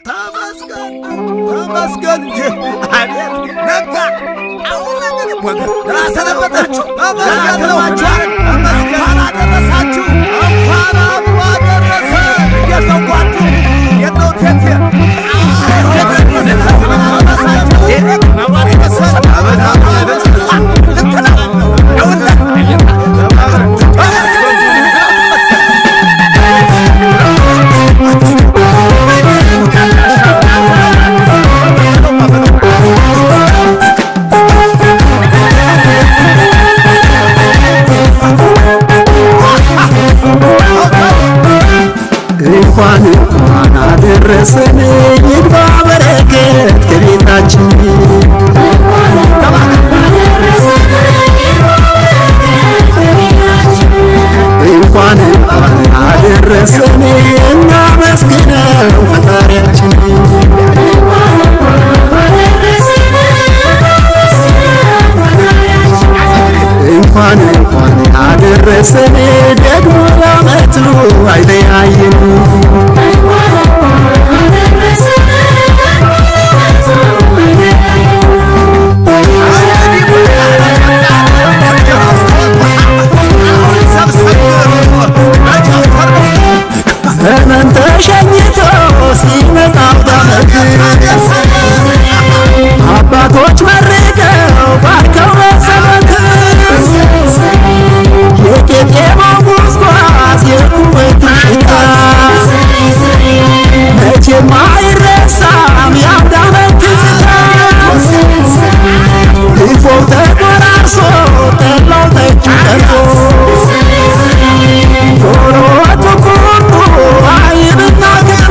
ተመስገን እንጂ አቤት ነጋ አሁን ነገር ወገን ራሰነበታችሁ ተመስገን ተዋችሁ ተመስገን አደረሳችሁ እንኳን አብሮ አደረሰ የሰዋቱ የነው ቴቴ እንኳን አደረሰን ይግባ በረከት ከቤታችን እንኳን አደረሰን እናመስግነው ፈጣሪያችን እንኳን አደረሰን ደግሞ ለዓመቱ አይለያየን ዘመን ተሸኝቶ ሲመጣ ዓመት አባቶች መርቀው ባርከው በሰበት የቄጤማው ጉዝጓዝ የኩበቱ ሽታ መቼም አይረሳም የአንድ ዓመት ትዝታ ድፎው ተቆራርሶ ጠላው ጠጁ ቀርቦ ዶሮ ወጡ ቁርጡ አይብና ክትፎ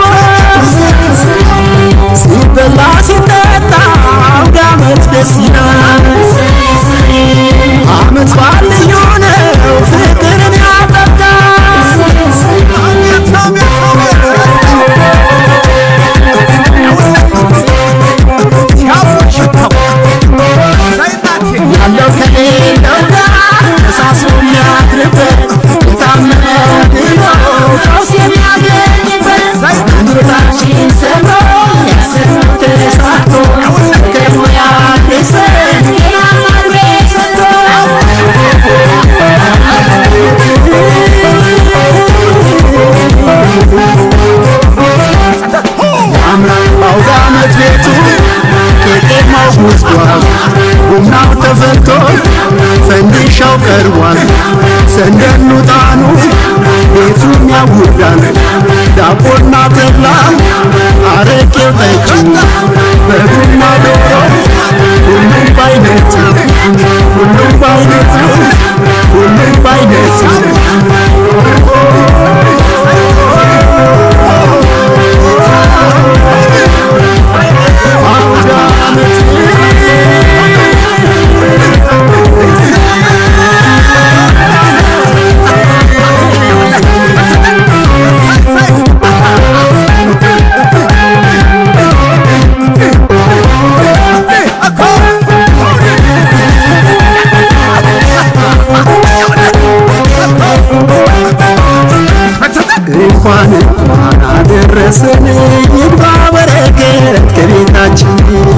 ሲበላ ሲጠጣ አውደ ዓመት ደስ ይላል ዓመት በዓል ልዩ ነው ፍቅርን ያጠጣል ያለው ከሌለው ጋር ተሳስሮ የሚያድርበት የታመነ ድኖ ፈውስ የሚያገኝበት ጌታችን ሰምሮ ያሰብነው ተሳክቶ ከሞ ያድርሰን ጤናማ ዕድሜ ሰጥቶ ያምራል በአውደ ዓመት ቤቱ ቄጤማው ጉዝጓዝ ቡናው ተፈልቶ ፈንዲሻው ቀርቧል ሰንደኑ ጣኑ ቤቱን ያውዳል ዳቦና ተብላ አረቄው ጠጁ በቡና ዶሮ ሁሉም ባይነቱ ሁሉም ባይነቱ ሁሉም ባይነቱ እንኳን አደረሰን ይግባ በረከት ከቤታችን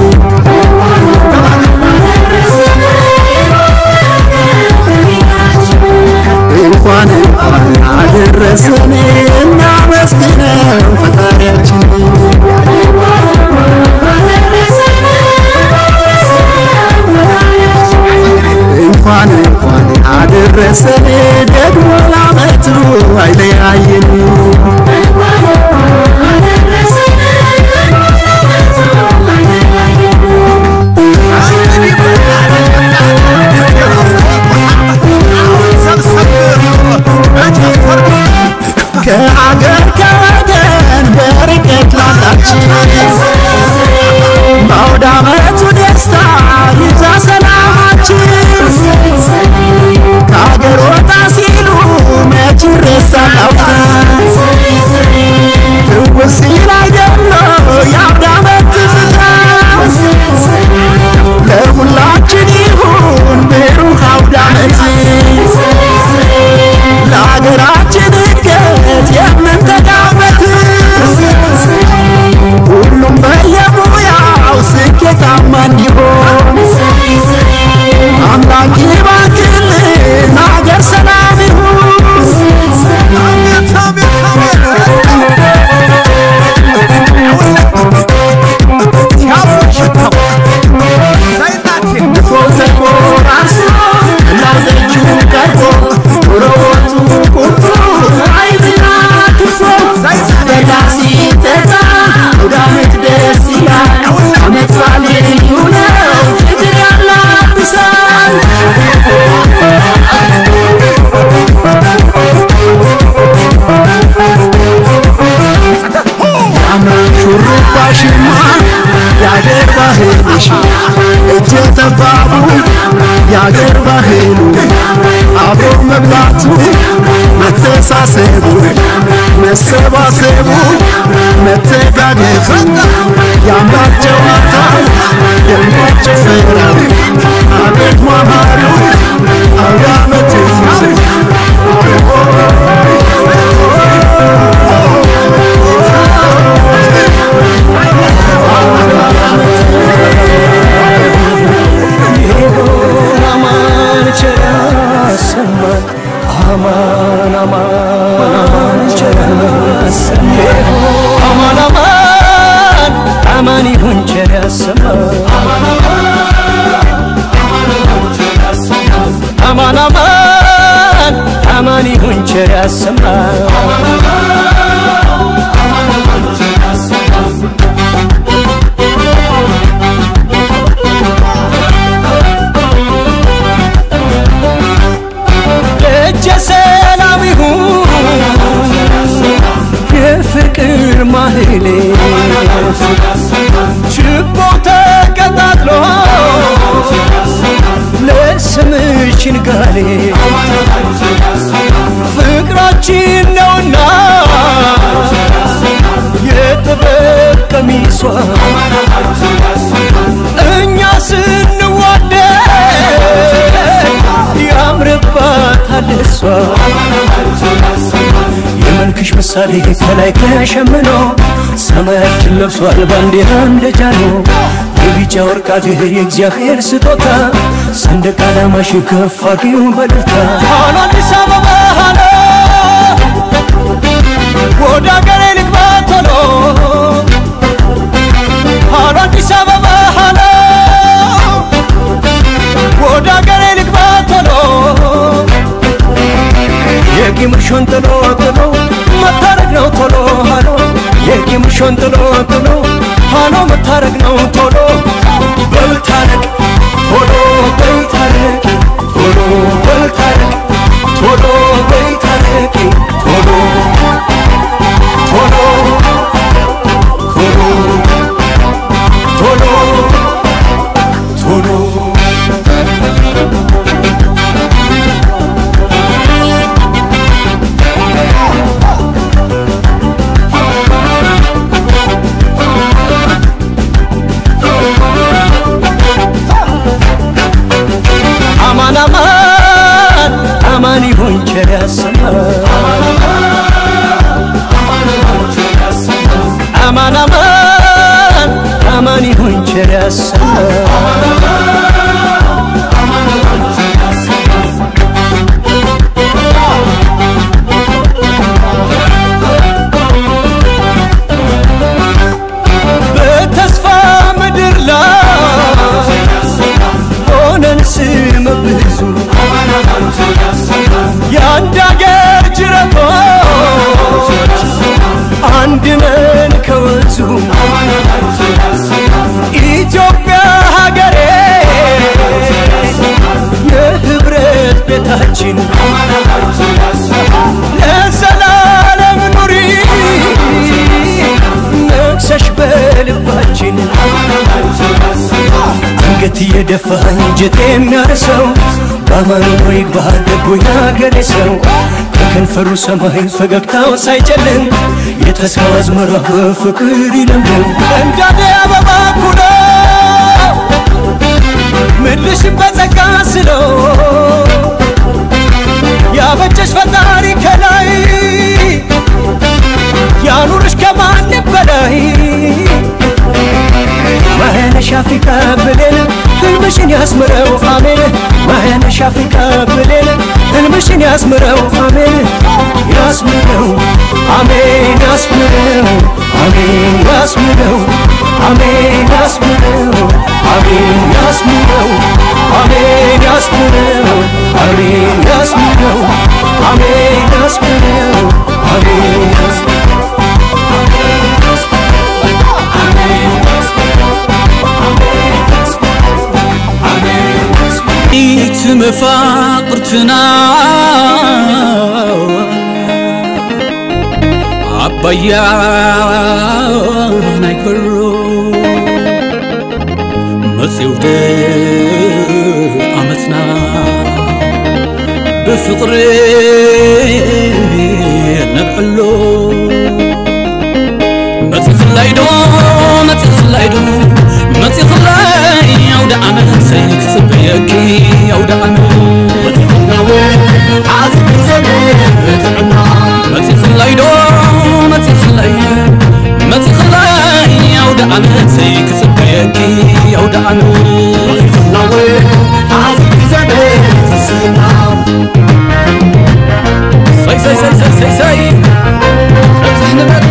እንኳን አደረሰን እናመስግነው ፈጣሪያችን እንኳን አደረሰን ደግሞ ለዓመቱ አይለያየን ነሽ እጀ ጠባቡ ያገር ባህሉ አብሮ መብላቱ መተሳሰቡ መሰባሰቡ መተጋገፉ ያምራል ጨዋታው ደማቅ ጭፈራው አቤት ማማሩ አውደ ዓመቱ ፍቅር ማህሌ ችቦ ተቀጣጥሎ ለስምሽ ንጋሌ ፍቅራችን ነውና የጥበብ ቀሚሷ እኛ ስንዋደድ ያምርባታል እሷ የመልክሽ ምሳሌ ከላይ ተሸምኖ ሰማያችን ለብሷል ባንዲራ እንደጃኖ የቢጫ ወርቅ አገር የእግዚአብሔር ስጦታ ሰንደቅ ዓላማሽ ከፍ አድርጊው በደስታ ሃሎ አዲስ አበባ ሃሎ ወደ አገሬ ልግባ ቶሎ ሃሎ አዲስ አበባ ሃሎ ወደ አገሬ ልግባ ቶሎ የቂምሽን ጥሎ ጥሎ መታረቅ ነው ቶሎ ሃሎ የቂምሽን ጥሎ ጥሎ ሃሎ መታረቅ ነው ቶሎ በልታረቅ ቶሎ በልታረቅ ቶሎ በልታረቅ ቶሎ በልታረቅ ቶሎ ቶሎ ቶሎ ቶሎ ቶሎ አማን ይሁን ቸር ያሰማን አማን አማን አማን ይሁን ቸር ያሰማን በተስፋ ምድር ላይ ሆነን ስም ብዙ ያንድ አገር ጅረቶች አንድ ነን ከወንዙ ኢትዮጵያ ሀገሬ የህብረት ቤታችን ለዘላለም ኑሪ ነግሰሽ በልባችን አንገት የደፋኝ ጀቴ የሚያርሰው ባማኑ ወይ ባደጉ ያገሬ ሰው ከከንፈሩ ሰማይ ፈገግታው ሳይጨልም የተስፋው አዝመራ በፍቅር ይለምልም እንዳደ አበባ ኩሎ ምድርሽን በጸጋ ስለው ያበጀሽ ፈጣሪ ከላይ ያኑርሽ ከማንም በላይ ማህነሽ አፍሪካ ብሌን ህልምሽን ያስምረው አሜን ማህነሽ አፍሪካ ብሌን ህልምሽን ያስምረው አሜን ያስምረው አሜን ያስምረው አሜን ያስምረው አሜን ያስምረው አሜን ያስምረው አሜን ያስምረው አሜን ያስምረው አሜን ያስምረው አሜን مفاقرتنا عبايا نايكرو يود أمتنا بفقر نبعلو ما تخليدو ما تخليدو ما تخلي يود أمت سيكتب يكي يود أمت ما تخلي عازم زمان ما تخليدو ما تخلي ما تخلي يود أمت سيكتب يكي يود أمت ما تخلي عازم زمان ساي ساي ساي ساي ساي ساي فتح نبات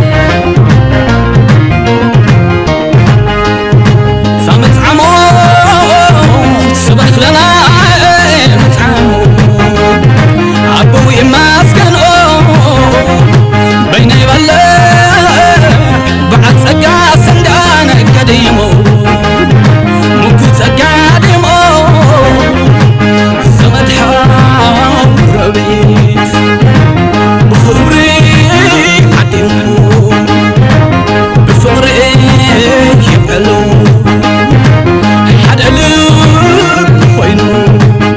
سامت عمود صبح لنا متعمود عبوي ماسكنو بين يبلع بعد سقا سندانا قديمو مكو سقا ديمو زمد حاور بيت بخبري عديمو بفقري يبعلو حدا لب خوينو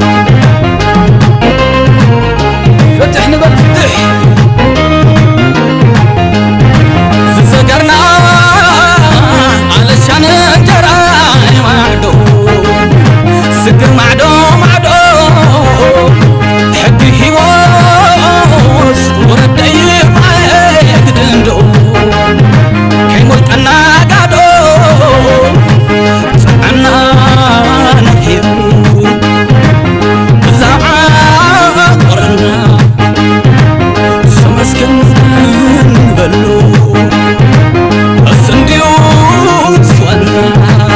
فتح نبال فتح سسقرنا علشان انجراي معدو سكر معدو معدو حبي هيوس وردي معاك دندو كيمولت انا قادو صعنا نحيو زعا قرنا سمسكن بلو السنديو سوانا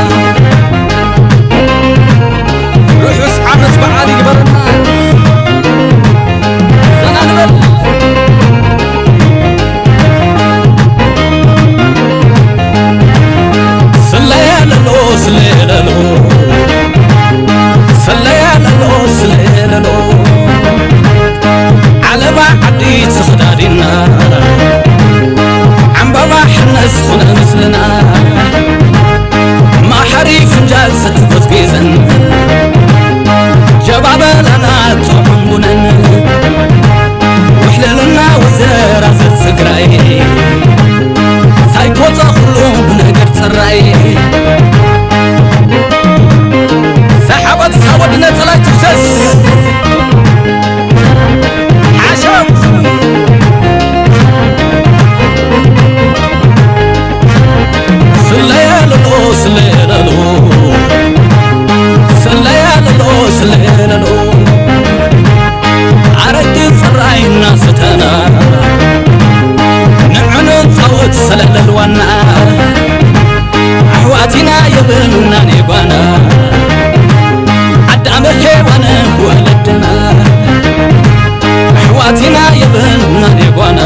روح وسعى مسبع علي قبرنا زنا نبل سليلالو سليلالو سليلالو سليلالو على ما عديت خدارينا عم بابا حنس خنا مثلنا ما حريف جالسة بتقيزن جباب لنا طعمنا وحللنا وزيرة سقراي سايكوتا خلوم بنقر تراي سحبت سودنا طلعت تفسس عشان سليلالو سليلالو سليلالو سليلالو عرقت صراي الناس تنا نعنو تصوت سلالالوانا أحواتنا يبنونا نيبانا عدام الحيوانا ولدنا أحواتنا يبنونا نيبانا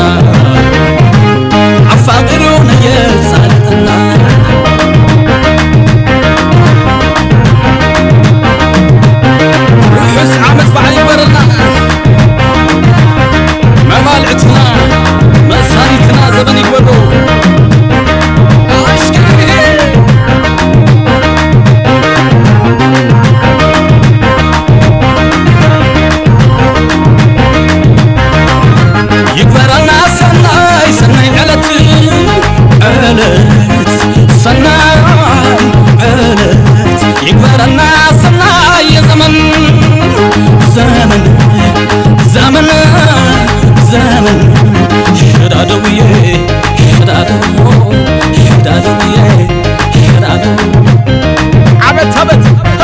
عفاقرونا يسالتنا روح اسعى مسبع يبرنا ما مالعتنا ما صاريتنا زمن يقولوا يكبرنا سناي سناي علت علت سناي علت يكبرنا سناي زمن زمن زمن زمن شدادوية شدادو شدادوية شدادو عبت هبت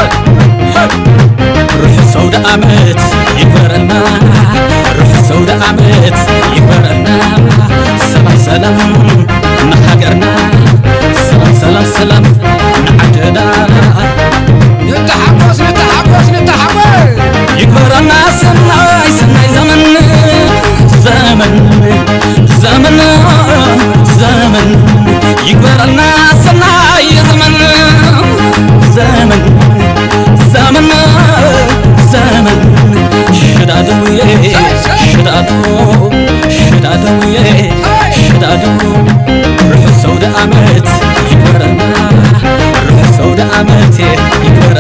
روح سود أمت يكبرنا روح سود أمت يكبرنا سلام سلام نحقرنا سلام سلام سلام نعجنا نتحمس نتحمس نتحمس يكبرنا سناي سناي زمن زمن زمن زمن يكبرنا سناي زمن زمن زمن زمن شدادوية شدادو شدادوية شدادو روح سود أمت يكبرنا روح سود أمت يكبرنا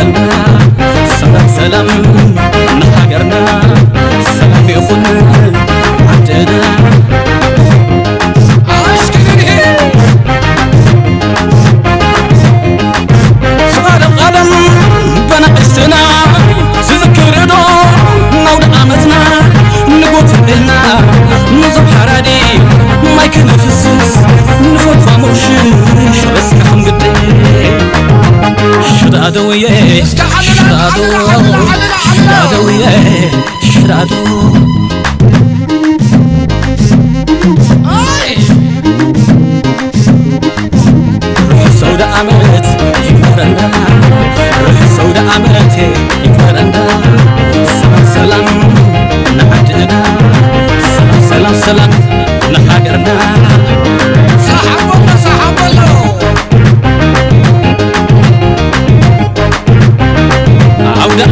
ሰውዳ አመት ይፈረና ሰውዳ አመት ይፈረና ሰላም ነዓድና ሰላም ሰላም ነሃገርና صحابنا عودة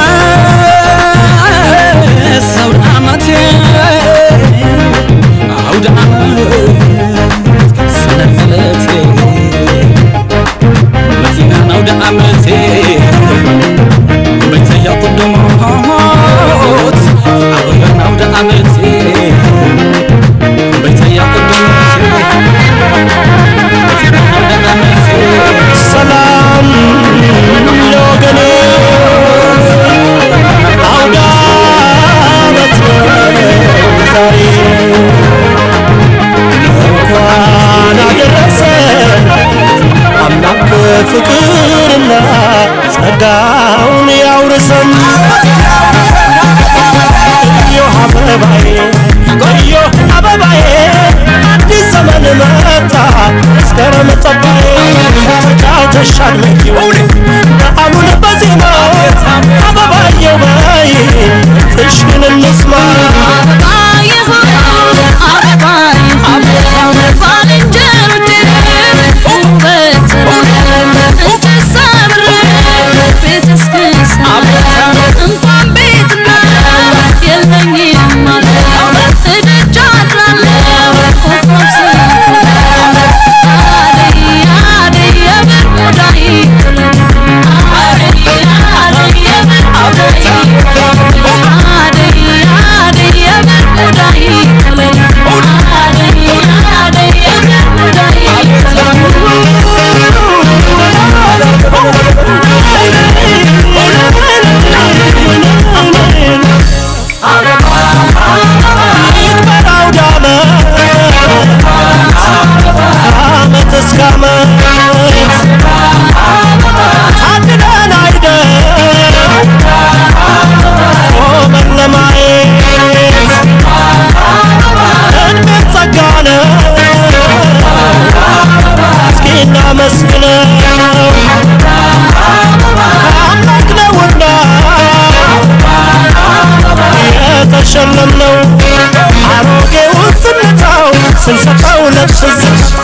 أمات سود أماتي عودة أمات سنة ثلاثة متينا عودة أماتي بيتي يقدم موت عودة أماتي بيتي يقدم سلام لوغني عودة زاري وانا درسن أملاك فكرنا صداون يورسن يو حبايبي يو حبايبي دي زمن متا اسكرم طباي تاج الشرمي أمون بزيما حبايبي باي تشكن النسمة سنسقو لبسز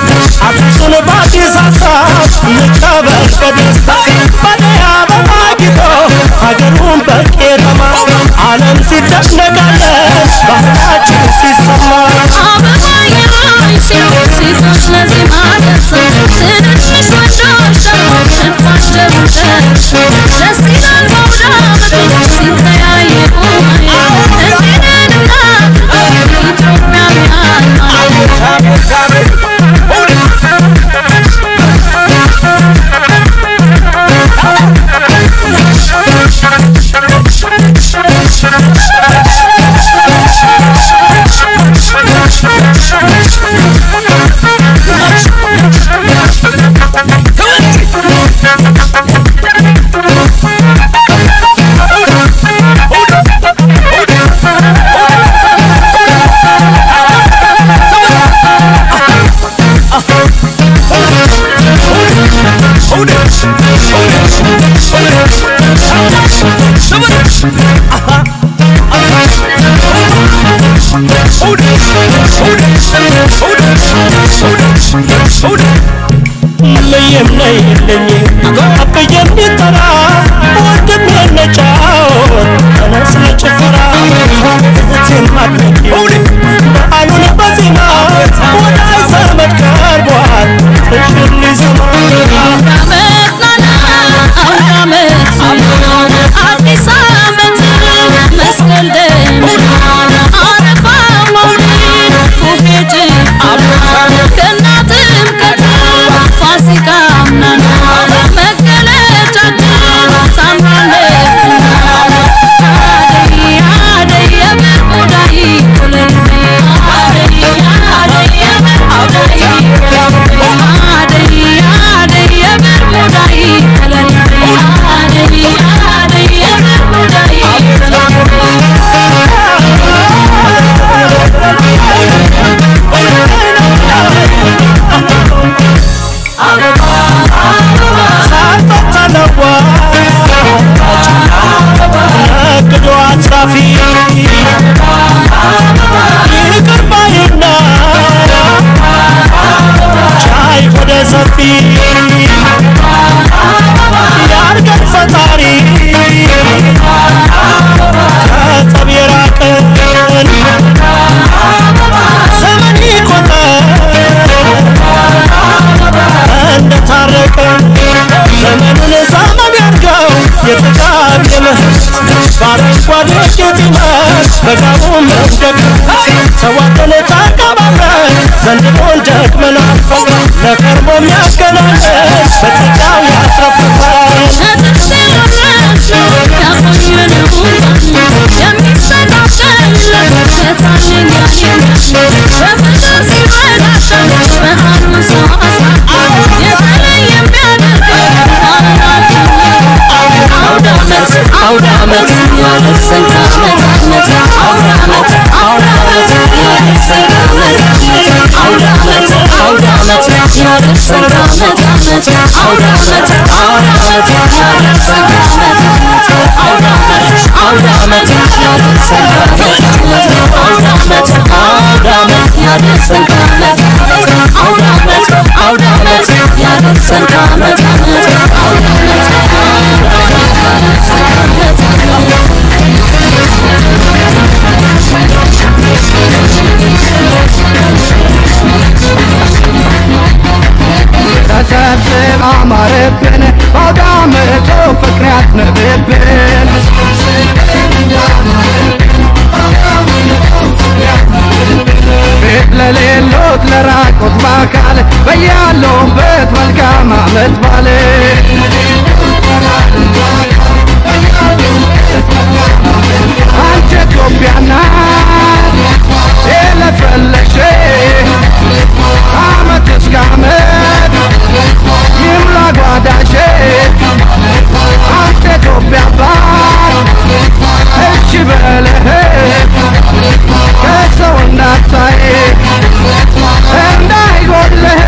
عبسون بعدي ساسات نكابر بدستا بديا بماجدو هاجرون بكيرما عالم سيدك نقالس بحراجي سيسما عبما يرايسي سيسوش لازم عدسا سيدك مش ودوشا شنفاش دروشا جسينا الموضع مدو سيدنا يا يبومي انتنا نمنا يتركنا بألما Fasika ወደ ሰፊ ያርገን ፈጣሪ ከጠብ የራቀን ዘመን ይቆጠር እንደታረቀን ዘመኑን ዘመን ያርገው የጥጋብ የምህረት በአረንጓዴ ጌጥነት በጋቡም መውደቅ ተዋደን ተቀባብረን ዘንድሮን ደግመናል ለከርሞም ያገናኘን በጸጋው ያትረፍርፈን አውዳመት ያደርሰን ከዓመት አውዳመት ያደርሰን ከዓመት አውዳመት ያደርሰን ከዓመት አውዳመት ያደርሰን ከዓመት አውዳመት ያደርሰን ከዓመት አውዳመት ያደርሰን ከዓመት አውዳመት ያደርሰን ከዓመት ተሰብስብ አማረብን በአውዳመቱ ፍቅር ያዝንብብን ቤት ለሌሎት ለራቁት በአካል በያሉበት መልካም ዓመት በዓል አንቺ ኢትዮጵያ ናት የለፈለሽ ዓመት እስከ ዓመት ይምላ ጓዳሽ አንተ ኢትዮጵያ አባት እሺ በለህ ከሰው እንዳታይ እንዳይጎድልህ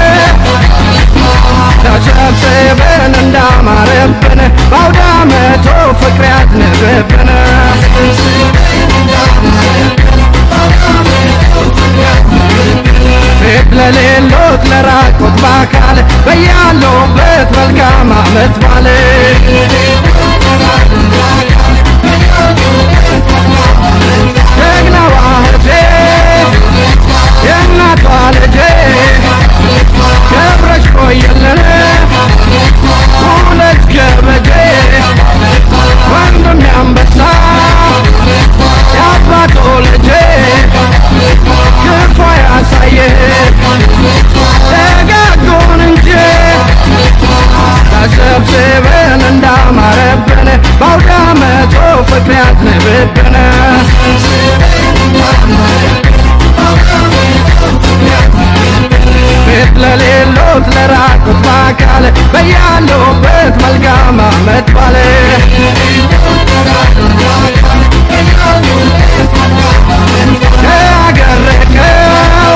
ተሰብስበን እንዳማረብን በአውዳመቱ ፍቅር ያዝንብብን ቤት ለሌሎት ለራቁት በአካል በያሉበት መልካም ዓመት በዓል ጀግናዋ እህቴ የእናቷ ልጄ ገብረሽ ቆየልን ሁለት ገበጄ ወንድም ያንበሳ የአባቱ ልጄ ክፉ ያሳየህ ደጋጉን እንጂ ተሰብስበን እንዳማረብን በአውዳመቱ ፍቅር ያዝንብብን ቤት ለሌሎት ለራቁት በአካል በያሉበት መልካም ዓመት በዓል ከአገር ርቀው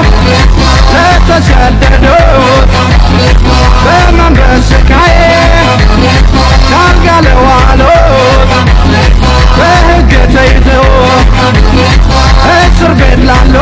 ለተሰደዱት በመንፈስ ስቃይ ካልጋ ለዋሉት በሕግ ተይዘው እስር ቤት ላሉ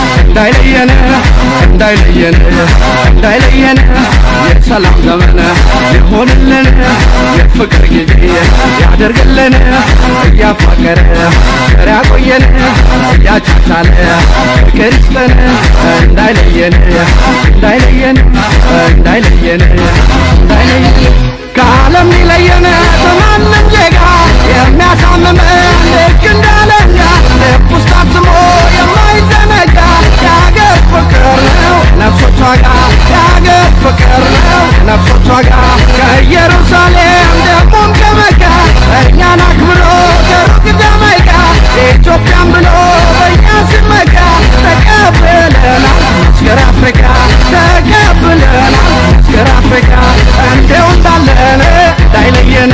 እንዳይለየን እንዳይለየን እንዳይለየን የሰላም ዘመን ይሆንልን የፍቅር ጊዜ ያደርግልን እያፋቀረ ፍቅር ያቆየን እያቻቻለ ፍቅር ይስጠን እንዳይለየን እንዳይለየን እንዳይለየን እንዳይለየን ከዓለም ሊለየን ከማንም ዜጋ የሚያሳምም ልክ እንዳለኛ ልብ ውስጥ አትሞ የማይዘነጋ የአገር ፍቅር ነው ነፍሶቿ ጋር የአገር ፍቅር ነው ነፍሶቿ ጋር ከኢየሩሳሌም ደግሞም ከመካ እኛን አክብሮ ከሩቅ ጃማይካ ኢትዮጵያን ብሎ በእኛ ሲመካ ተቀብለናል ምስክር አፍሪካ ተቀብለናል ምስክር አፍሪካ እንደው እንዳለን እንዳይለየን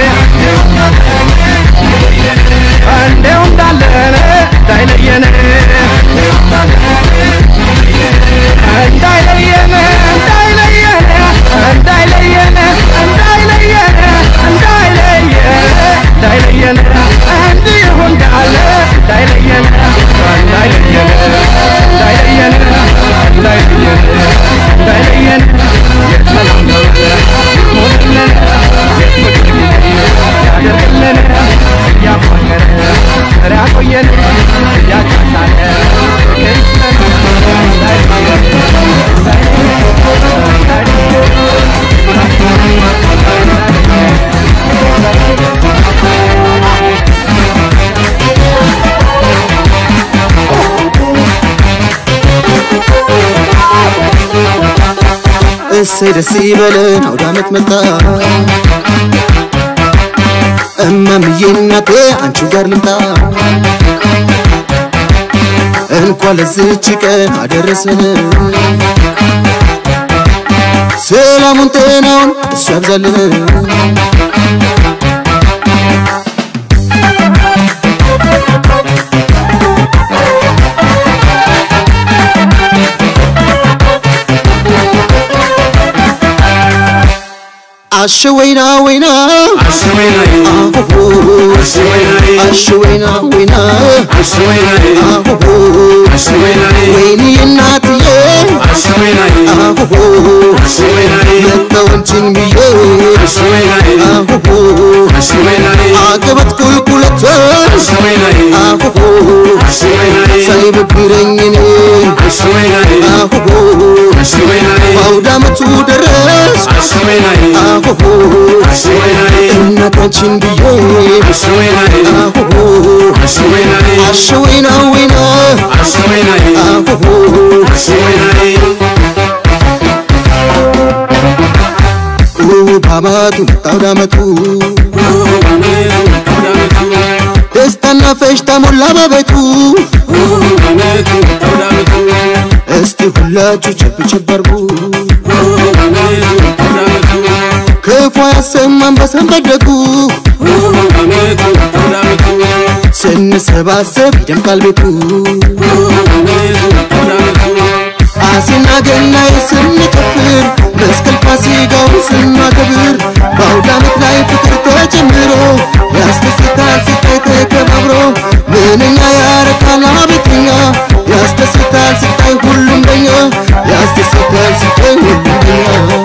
እንደው እንዳለን እንዳይለየን እንዳይለየን እንዳይለየን እንዳይለየን እንዳይለየን እንዳይለየን እንዲሁ እንዳለ እንዳይለየን እንዳይለየን እንዳይለየን እንዳይለየን እንዳይለየን የሰላም ዘመን ይሆንልን የፍቅር ጊዜ ያደርግልን እያፋቀረ ፍቅር ያቆየን እያቻቻለ ፍቅር ይስጠን እንዳይለየን እሰይ ደስ ይበለን አውደ ዓመት መጣ እማምዬ እናቴ አንቺ ጋር ልምጣ እንኳን ለዚህች ቀን አደረሰን ሰላሙን ጤናውን እሱ ያብዛልን አሽወይና ወይና አሽወይና አሽወይና ወይና አሽወይና አሽወይና ወይኔ እናትዬ አሽወይና አሽወይና መተወንችን ብዬ አሽወይና አሽወይና አገበት ቁልቁለት አሽወይና አሽወይና ሳይበግረኝ እኔ አሽወይና አሽወይና አውደ ዓመቱ ደረስ አሽወይና አሽወይና እናታችን ብዬ አሽወይና አሽወይና አሽወይና ወይና አሽወይና አሽወይና ባማቱ አውደ ዓመቱ ደስታና ፈሽታ ሞላ በቤቱ እስቲ ሁላችሁ ቸብ ቸብ አርጉ ክፉ ያሰማን በሰንበት ደጉ ስንሰባሰብ ይደምቃል ቤቱ አሲና ገናይ ስንጨፍር መስቀል ፋሲካው ስናከብር በአውደ ዓመት ላይ ፍቅር ተጨምሮ ያስደስታል ሲታይ ተከባብሮ ምንኛ ያረካል አቤትኛ ያስደስታል ሲታይ ሁሉም በኛ ያስደስታል ሲታይ ሁሉም በኛ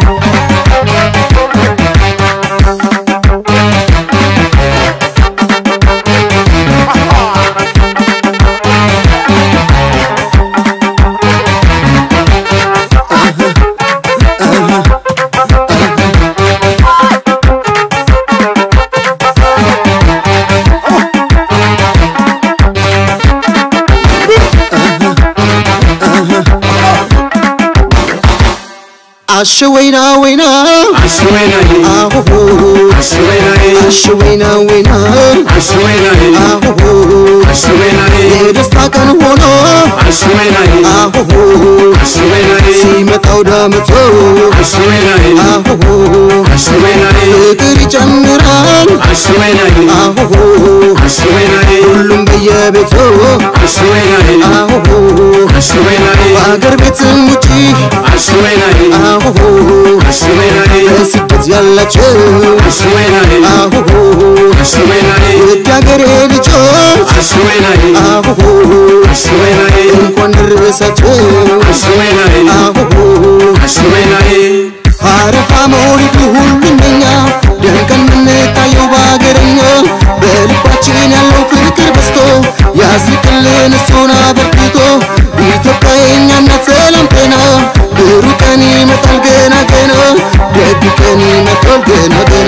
አሽወይና ወይና አሽወይና አሽወይና ወይና አሽወይና አሽወይና የደስታ ቀን ሆኖ አሽወይና አሽወይና ሲመጣ አውደ ዓመቱ አሽወይና አሽወይና ፍቅር ይጨምራል አሽወይና አሽወይና ሁሉም በየቤቱ አሽወይና አሽወይና በአገር ቤትም ውጪ አሽወይና አሽወይና በስደት ያላችሁ አሽወይና አሽወይና ውድ አገሬ ልጆች አሽወይና አሽወይና እንኳን ደረሳችሁ አደረሳችሁ አሽወይናይ አሁ አሽወይናይ አረፋ መውሊዱ ሁሉምኛ ደንቀን ምንታየው ባገረኛ በልባችን ያለው ፍቅር በስቶ ያስልቅልን እሱን አበርክቶ ኢትዮጵያኛ እናት ሰላም ጤና ብሩ ቀን ይመጣል ገና ገና ደግ ቀን ይመጣል ገና ገና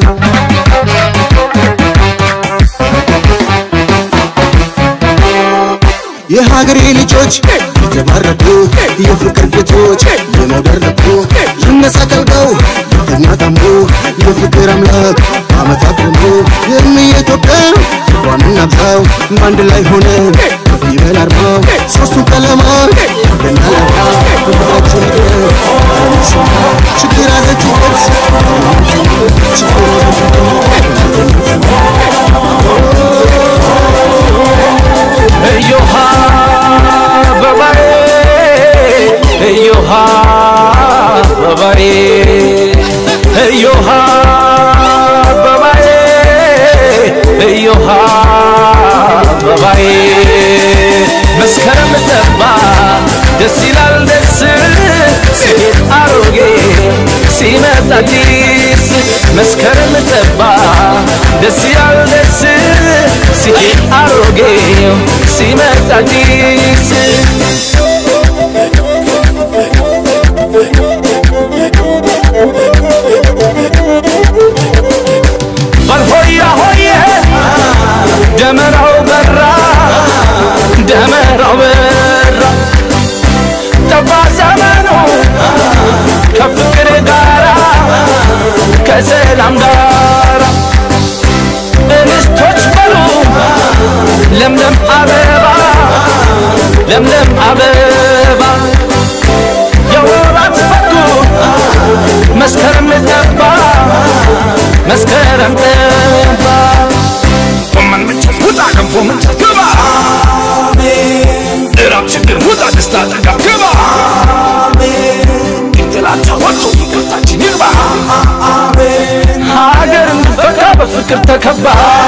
የሀገሬ ልጆች የተባረኩ የፍቅር ጌቶች የመውደር ልቡ ይነሳ ቀልቀው ተኛታሙ የፍቅር አምላክ አመታት ደግሞ የኢትዮጵያ ፍቅሯን እናብዛው በአንድ ላይ ሆነን ከፍ ይበል አርማው ሶስቱ ቀለማት ገናላታ ፍቅራችን ችግር አዘችበት ችግር እዮሃ በባሬ እዮሃ በባሬ እዮሃ በባሬ እዮሃ በባሬ መስከረም ጠባ ደስ ይላል ደስ ሲሄድ አሮጌ ሲመጣ አዲስ መስከረም ጠባ ደስ ይላል ደስ ሲሄድ አሮጌ ሲመጣ አዲስ በልሆያ ሆዬ ደመራው በራ ደመራው በራ ጠባ ዘመኑ ከፍቅር ጋራ ከሰላም ጋራ እንስቶች በሉ ለምለም አበባ ለምለም አበባ የወራት ፈቱ መስከረም ጠባ መስከረም ጠባ ጎመን ምንቸት ውጣ ገንፎ ምንቸት ግባ እራብ ችግር ውጣ ደስታ ጠጋ ግባ ጥላቻ ወጥቶ ፍቅርታችን ይግባ ሀገርን ፈካ በፍቅር ተከባ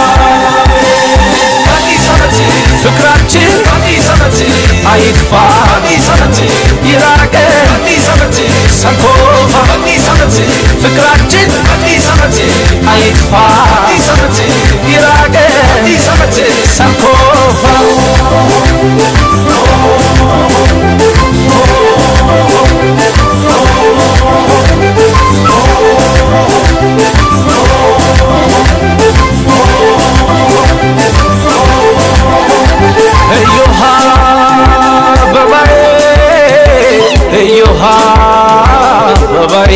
አዲስ ዓመት ፍቅራችን አዲስ ዓመት አይጥፋ አዲስ ዓመት ይራቅ አዲስ ዓመት ሰንኮፋ አዲስ ዓመት ፍቅራችን አዲስ ዓመት አይጥፋ አዲስ ዓመት ይራቅ አዲስ ዓመት ሰንኮፋ እዮሃ በባሬ እዮሃ በባሬ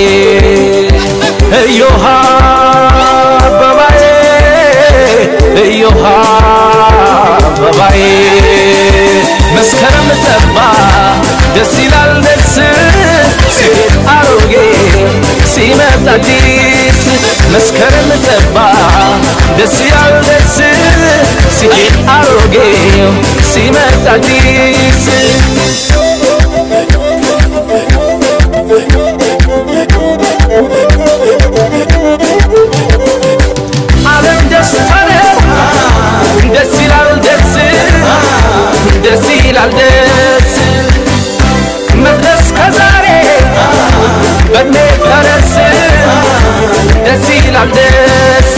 እዮሃ በባሬ እዮሃ በባሬ መስከረም ጠባ ደስ ይላል ደስ ሲሄድ አሮጌ ሲመጣ አዲስ መስከረም ጠባ ደስ ይላል ደስ ሲሄድ አሮጌ ሲመጣ አዲስ ዓለም ደስታ ነው ደስ ይላል ደስ ደስ ይላል ደስ መድረስ ከዛሬ በኔ ፈረስ ደስ ይላል ደስ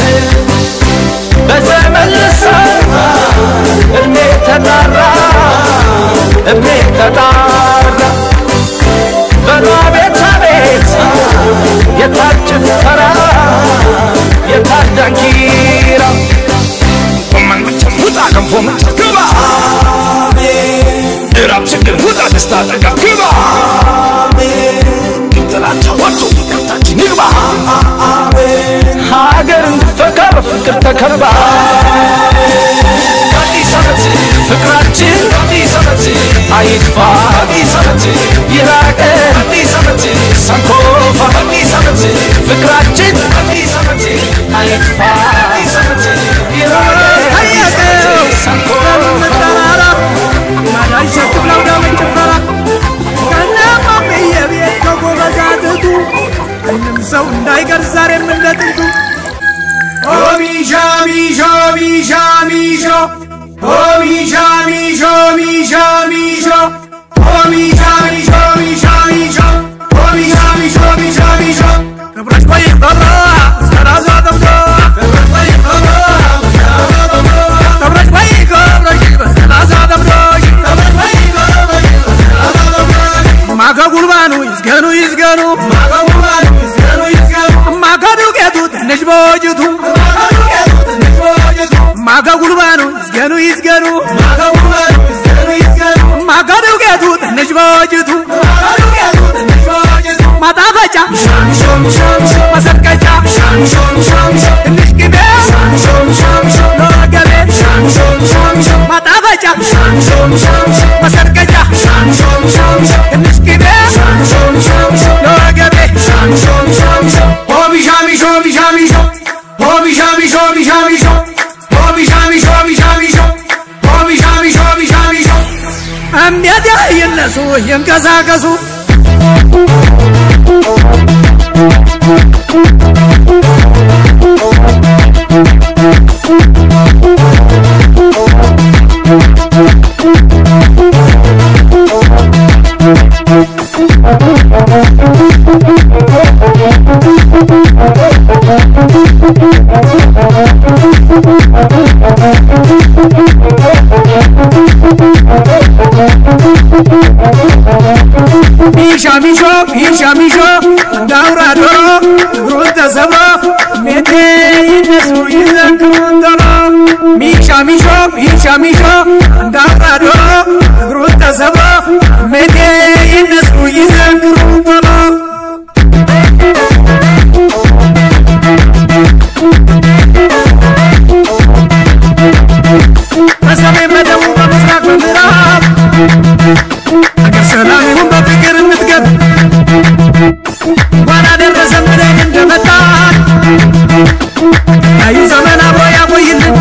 በዘመን ልሳን እድሜ ተጣራ እድሜ ተጣራ በኗ ቤት አቤት የታል ጭፈራ የታል ዳንኪራ ጎመን ምንቸት ውጣ ገንፎ ምንቸት ግባ እራብ ችግር ውጣ ደስታ ጠጋ ግባ ጥላቻ ወጥቶ ፍቅርታችን ይግባ ሀገር እንድፈካ በፍቅር ተከባ አዲስ ዓመት ፍቅራችን አዲስ ዓመት አይጥፋ አዲስ ዓመት ይራቅ አዲስ ዓመት ሰንኮፋ አዲስ ዓመት ፍቅራችን አዲስ ዓመት አይጥፋ አዲስ ዓመት ይራቅ አዲስ ዓመት ሰንኮፋ ሰው እንዳይቀር ዛሬም እንደጥንቱ ሚሻ ሚሾ ሚሻ ሚሾ ሚሻ ሚሾ ሚሻ ሚሾ ይዝገኑ ማጋዱ ጌቱት ነጅቦጅቱ ማጋጉልባኑ ይዝገኑ ማጋዱ ጌቱት ነጅቦጅቱ ማጣፈጫ ማሰልቀጫ ትንሽ ቅቤ ለወገቤ ማጣፈጫ ማሰልቀጫ ትንሽ ቅቤ ለወገቤ ሆቢሻሚሾ ቢሻሚሾ ሆቢሻሚሾ ቢሻሚሾ ሆቢሻሚሾ ቢሻሚሾ ሆቢሻሚሾ ቢሻሚሾ እንዴት ይነሱ ይንቀሳቀሱ Misha daura doro gruta sabra mete inesu izakrundara Misha daura doro gruta sabra mete inesu izakrundara Asame madawu bamsrak bamrab Agar salami hum bafkir mitgab Wana derrasa mudek indamatan Ayu zaman aboya boyilin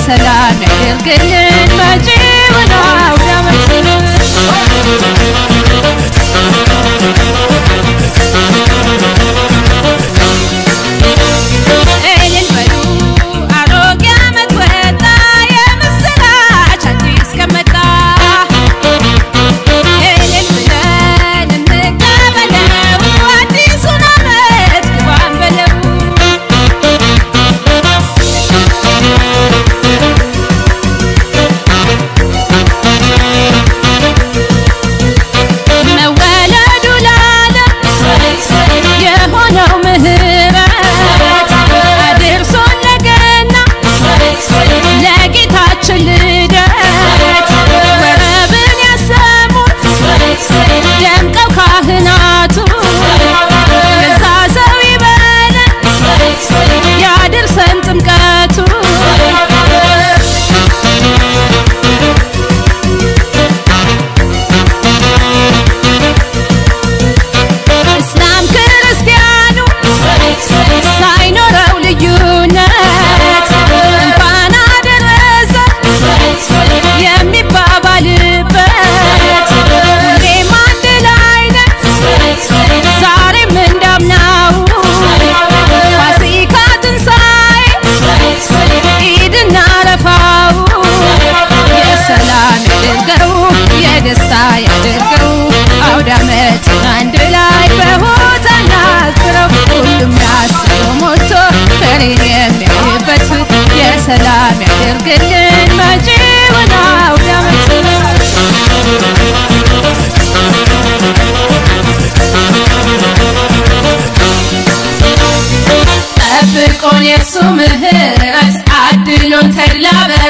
የሰላም ያድርግልን መጪውን አውደ ዓመት ሰላም ያድርግልን መጪውን አውደ ዓመት ጠብቆን የሱ ምህረት አድሎን ተድላ